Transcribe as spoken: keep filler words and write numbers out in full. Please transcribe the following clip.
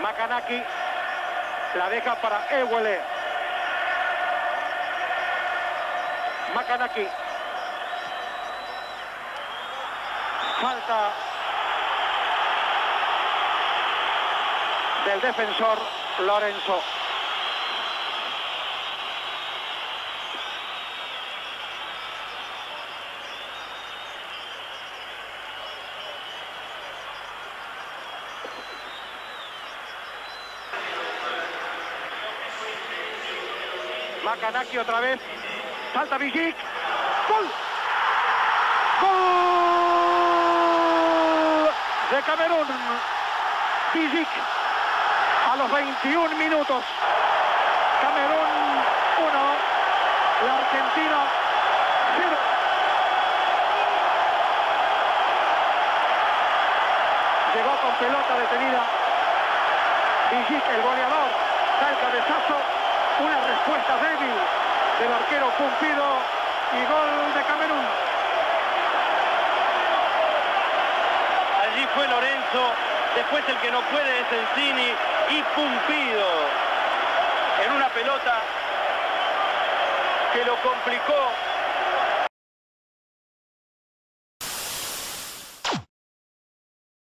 Makanaki la deja para Ewele. Makanaki. Falta del defensor Lorenzo. Makanaki otra vez. Salta Vigic. ¡Gol! ¡Gol! De Camerún. Vigic a los veintiún minutos. Camerún uno. La Argentina cero. Llegó con pelota detenida. Vigic, el goleador. Da el cabezazo. Una respuesta débil del arquero Pumpido y gol de Camerún. Allí fue Lorenzo, después el que no puede es Encini y Pumpido en una pelota que lo complicó